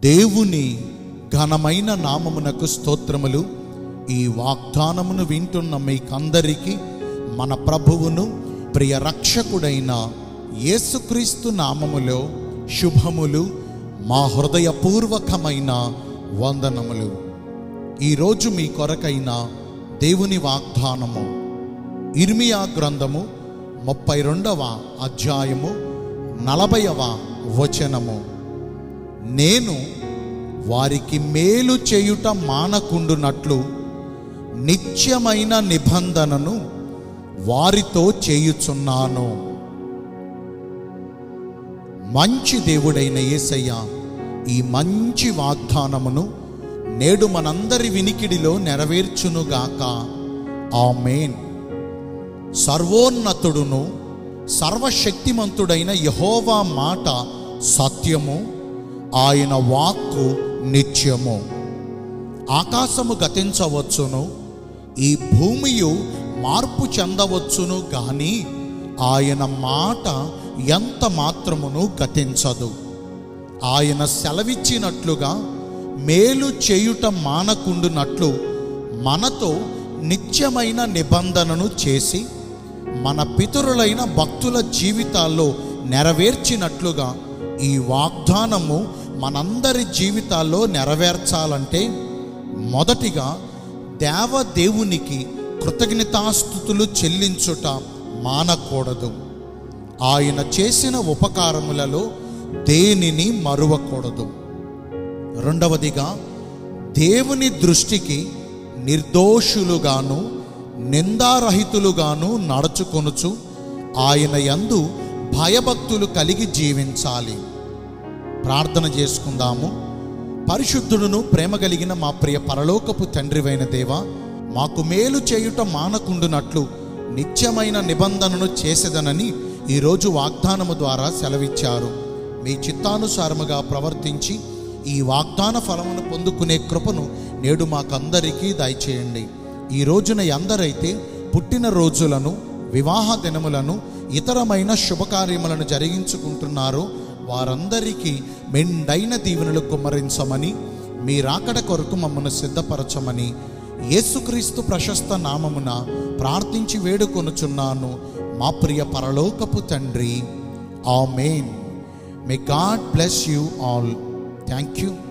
దేవుని ఘనమైన నామమునకు స్తోత్రములు. ఈ వాగ్దానమును వింటున్న మీకందరికీ మన ప్రభువును ప్రియ రక్షకుడైన యేసుక్రీస్తు నామములో శుభములు, మా హృదయపూర్వకమైన వందనములు. ఈరోజు మీ కొరకైన దేవుని వాగ్దానము ఇర్మియా గ్రంథము 32వ అధ్యాయము 40వ వచనము. నేను వారికి మేలు చేయుట మానకుండునట్లు నిత్యమైన నిబంధనను వారితో చేయుచున్నాను. మంచి దేవుడైన యేసయ్య ఈ మంచి వాగ్దానమును నేడు మనందరి వినికిడిలో నెరవేర్చునుగాక. ఆమేన్. సర్వోన్నతుడును సర్వశక్తిమంతుడైన యెహోవా మాట సత్యము, ఆయన వాక్కు నిత్యము. ఆకాశము గతించవచ్చును, ఈ భూమియు మార్పు చెందవచ్చును గాని ఆయన మాట ఎంత మాత్రమును గతించదు. ఆయన సెలవిచ్చినట్లుగా మేలు చేయుట మానకుండునట్లు మనతో నిత్యమైన నిబంధనను చేసి మన పితరులైన భక్తుల జీవితాల్లో నెరవేర్చినట్లుగా ఈ వాగ్దానము మనందరి జీవితాల్లో నెరవేర్చాలంటే మొదటిగా దేవునికి కృతజ్ఞతాస్తుతులు చెల్లించుట మానకూడదు. ఆయన చేసిన ఉపకారములలో దేనిని మరువకూడదు. రెండవదిగా దేవుని దృష్టికి నిర్దోషులుగాను నిందారహితులుగాను నడుచుకొనుచు ఆయన యందు భయభక్తులు కలిగి జీవించాలి. ప్రార్థన చేసుకుందాము. పరిశుద్ధుడును ప్రేమ కలిగిన మా ప్రియ పరలోకపు తండ్రివైన దేవా, మాకు మేలు చేయుట మానకుండునట్లు నిత్యమైన నిబంధనను చేసేదనని ఈరోజు వాగ్దానము ద్వారా సెలవిచ్చారు. మీ చిత్తానుసారముగా ప్రవర్తించి ఈ వాగ్దాన ఫలమును పొందుకునే కృపను నేడు మాకందరికీ దయచేయండి. ఈ రోజున ఎందరైతే పుట్టిన రోజులను, వివాహ దినములను, ఇతరమైన శుభకార్యములను జరిగించుకుంటున్నారో వారందరికీ మెండైన దీవెనలు కుమ్మరించమని, మీ రాకడ కొరకు మమ్మల్ని సిద్ధపరచమని యేసుక్రీస్తు ప్రశస్త నామమున ప్రార్థించి వేడుకొనుచున్నాను మా ప్రియ పరలోకపు తండ్రి. Amen. May God bless you all. Thank you.